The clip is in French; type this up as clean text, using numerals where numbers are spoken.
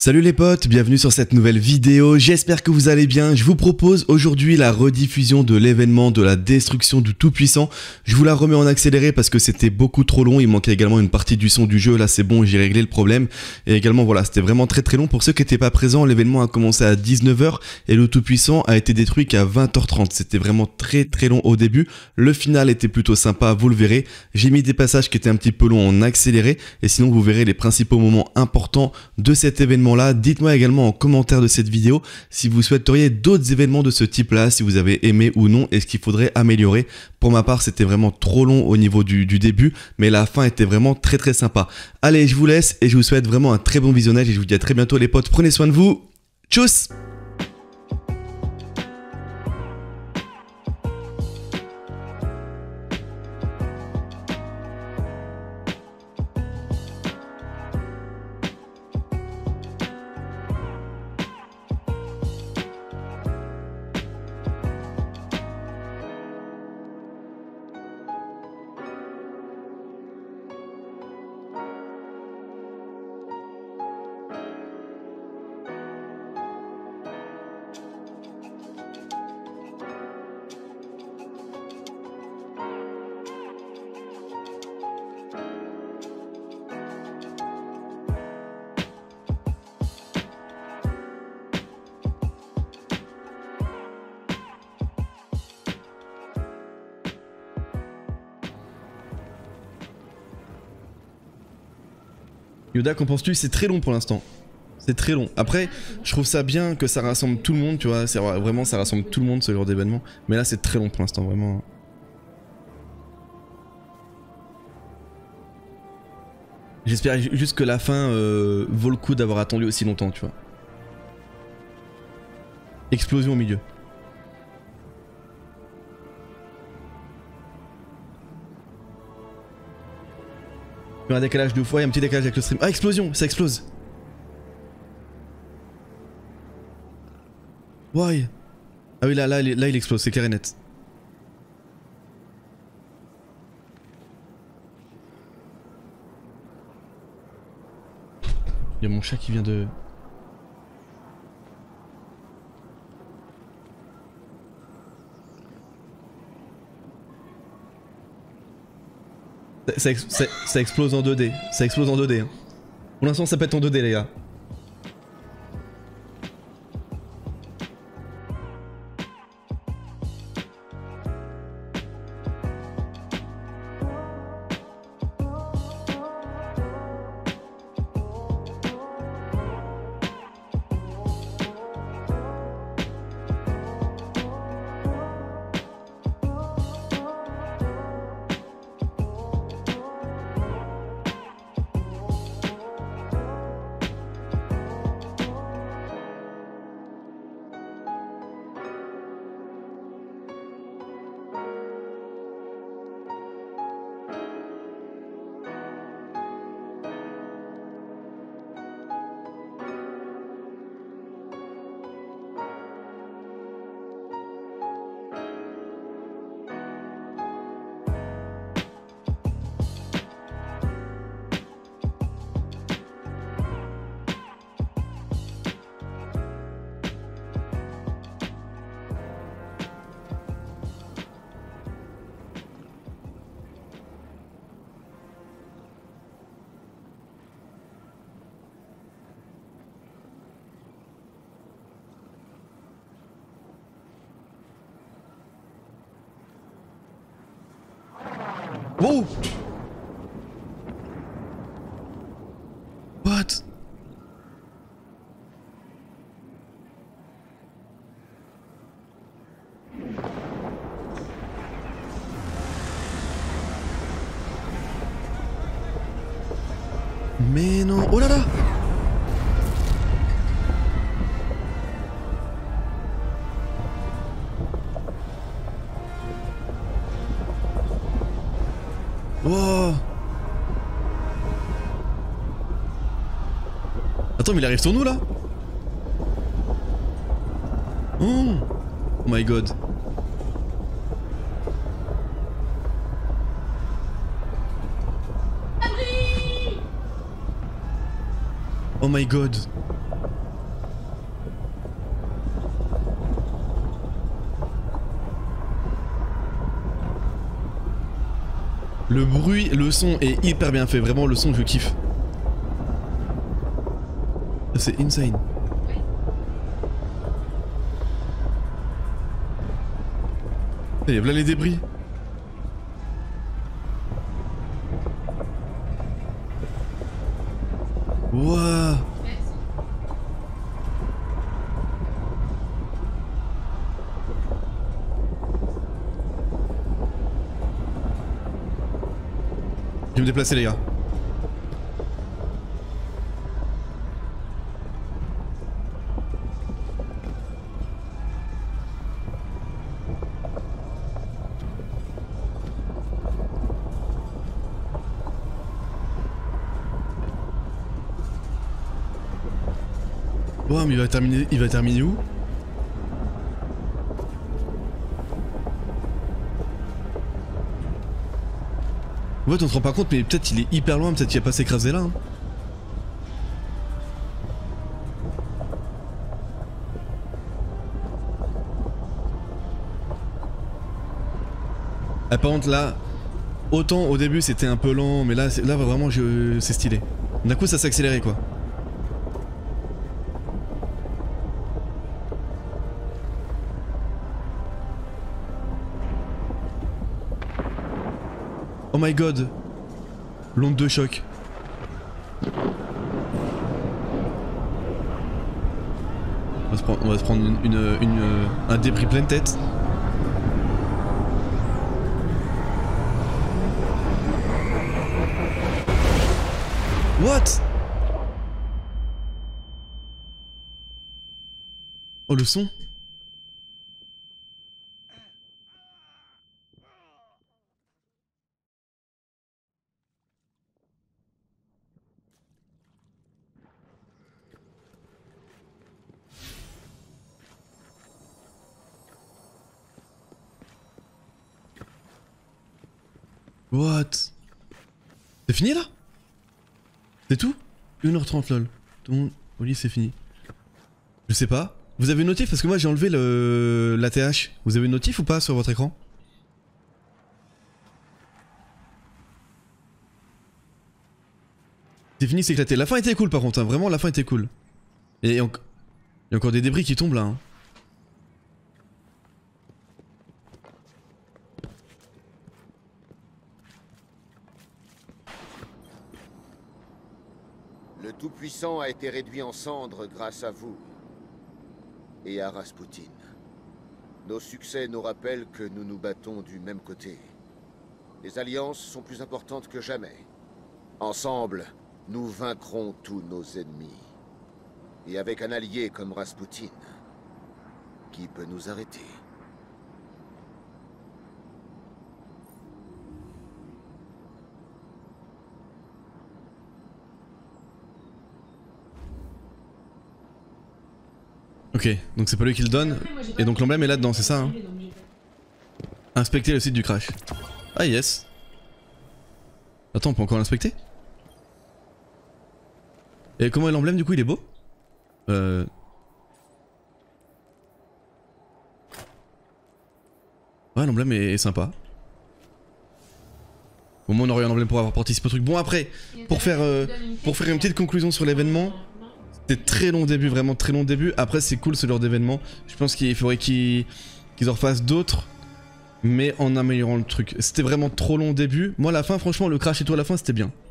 Salut les potes, bienvenue sur cette nouvelle vidéo, j'espère que vous allez bien. Je vous propose aujourd'hui la rediffusion de l'événement de la destruction du Tout-Puissant. Je vous la remets en accéléré parce que c'était beaucoup trop long, il manquait également une partie du son du jeu, là c'est bon, j'ai réglé le problème. Et également voilà, c'était vraiment très long. Pour ceux qui n'étaient pas présents, l'événement a commencé à 19 h et le Tout-Puissant a été détruit qu'à 20 h 30. C'était vraiment très long au début, le final était plutôt sympa, vous le verrez. J'ai mis des passages qui étaient un petit peu longs en accéléré et sinon vous verrez les principaux moments importants de cet événement là. Dites-moi également en commentaire de cette vidéo si vous souhaiteriez d'autres événements de ce type là, si vous avez aimé ou non et ce qu'il faudrait améliorer. Pour ma part c'était vraiment trop long au niveau du début, mais la fin était vraiment très sympa. Allez, je vous laisse et je vous souhaite vraiment un très bon visionnage et je vous dis à très bientôt les potes, prenez soin de vous, tchuss. Yoda, qu'en penses-tu? C'est très long pour l'instant. C'est très long. Après, je trouve ça bien que ça rassemble tout le monde, tu vois. Vraiment, ça rassemble tout le monde, ce genre d'événement. Mais là, c'est très long pour l'instant, vraiment. J'espère juste que la fin vaut le coup d'avoir attendu aussi longtemps, tu vois. Explosion au milieu. Un décalage de fois, il y a un petit décalage avec le stream. Ah, explosion, ça explose. Why? Ah oui, là il explose, c'est clair et net. Il y a mon chat qui vient de... Ça explose en 2D, ça explose en 2D. Hein. Pour l'instant ça pète en 2D les gars. Wow! What? Mais non! Oh là là! Wow. Attends, mais il arrive sur nous là? Oh my god. Oh my god. Le bruit, le son est hyper bien fait. Vraiment, le son, je kiffe. C'est insane. Et voilà les débris. Wouah. Je vais me déplacer les gars. Oh mais il va terminer où? Ouais, on se rend pas compte, mais peut-être il est hyper loin, peut-être qu'il va pas s'écraser là. Hein. Ah, par contre là, autant au début c'était un peu lent, mais là vraiment c'est stylé. D'un coup ça s'est accéléré quoi. Oh my god, l'onde de choc. On va se prendre un débris pleine tête. What? Oh le son. What? C'est fini là? C'est tout? 1h30 lol. Tout le monde au lit c'est fini. Je sais pas. Vous avez une notif? Parce que moi j'ai enlevé l'ATH. Vous avez une notif ou pas sur votre écran? C'est fini, c'est éclaté. La fin était cool par contre, hein. Vraiment la fin était cool. Et il y a encore des débris qui tombent là. Hein. Le Tout-Puissant a été réduit en cendres grâce à vous et à Rasputin. Nos succès nous rappellent que nous nous battons du même côté. Les alliances sont plus importantes que jamais. Ensemble, nous vaincrons tous nos ennemis. Et avec un allié comme Rasputin, qui peut nous arrêter? Ok, donc c'est pas lui qui le donne, et donc l'emblème est là-dedans, c'est ça hein? Inspecter le site du crash. Ah yes. Attends, on peut encore l'inspecter? Et comment est l'emblème du coup, il est beau? Ouais, l'emblème est sympa. Au moins on aurait un emblème pour avoir participé au truc. Bon après, pour faire une petite conclusion sur l'événement, c'était très long au début, vraiment très long au début. Après c'est cool ce genre d'événement. Je pense qu'il faudrait qu'ils en refassent d'autres, mais en améliorant le truc. C'était vraiment trop long au début. Moi la fin, franchement, le crash et tout à la fin, c'était bien.